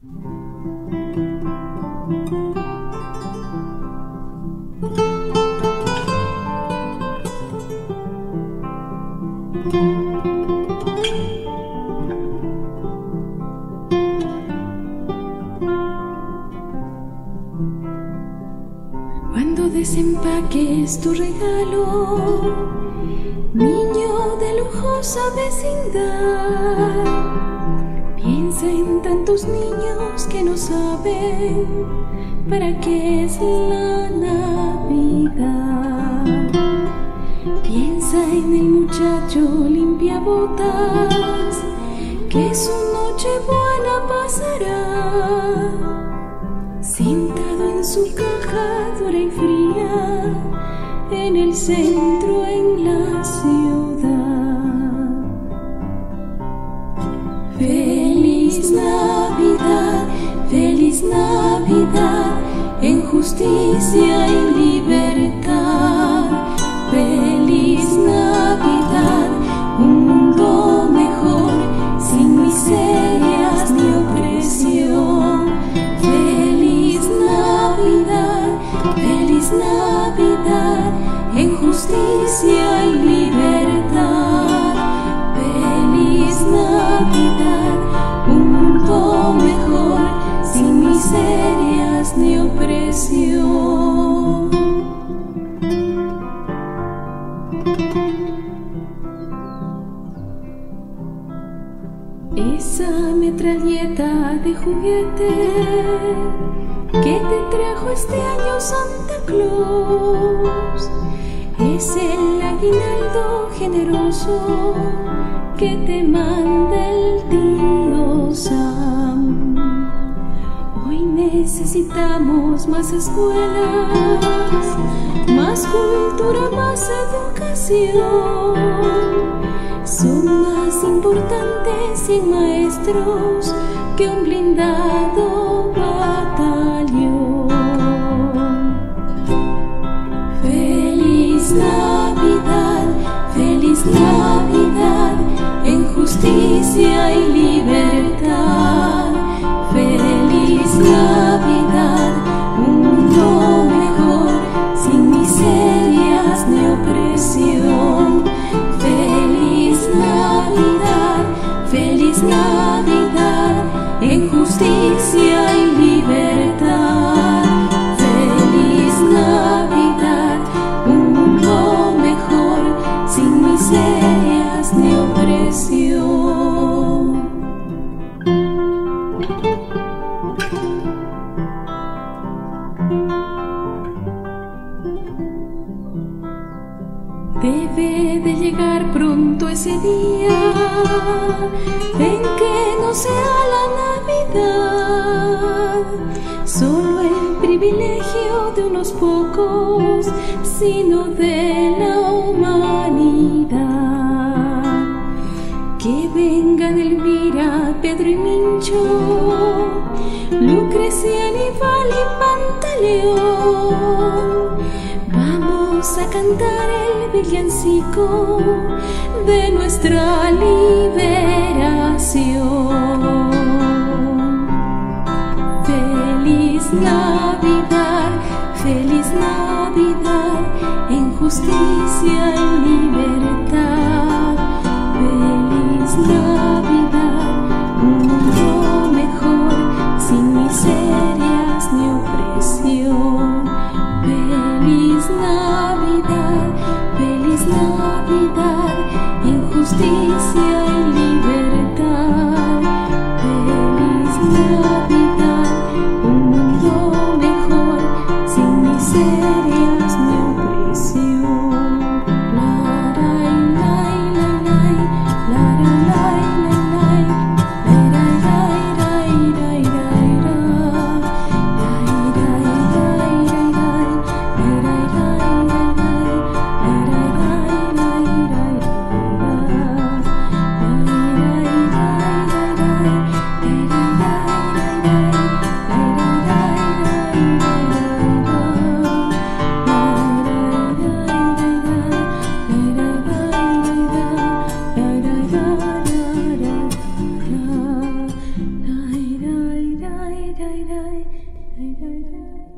Cuando desempaques tu regalo, niño de lujosa vecindad, piensa en tantos niños que no saben para qué es la Navidad. Piensa en el muchacho limpiabotas que su noche buena pasará, sentado en su caja dura y fría, en el centro, en la ciudad. Feliz Navidad, en justicia y libertad. Feliz Navidad, un mundo mejor, sin miserias ni opresión. Feliz Navidad, en justicia y libertad. Feliz Navidad, un mundo mejor, sin miserias ni opresión. Esa metralleta de juguete que te trajo este año Santa Claus es el aguinaldo generoso que te manda el tío Sam. Hoy necesitamos más escuelas, más cultura, más educación. Son más importantes 100 maestros que un blindado batallón. Feliz Navidad, en justicia y libertad. Feliz Navidad, un mundo mejor, sin miserias ni opresión. Feliz Navidad, en justicia y libertad. Feliz Navidad, un mundo mejor, sin miserias ni opresión. Debe de llegar pronto ese día en que no sea la Navidad solo el privilegio de unos pocos, sino de la humanidad. Que vengan Elvira, Pedro y Mincho, Lucrecia, Aníbal y Pantaleón. Vamos a cantar el villancico de nuestra liberación. Feliz Navidad, en justicia y libertad. Feliz Navidad, un mundo mejor, sin miserias ni opresión. Feliz Navidad, en justicia y libertad. Feliz Navidad, un mundo mejor, sin miserias ni opresión. La la la la la la la la la la da, da, da.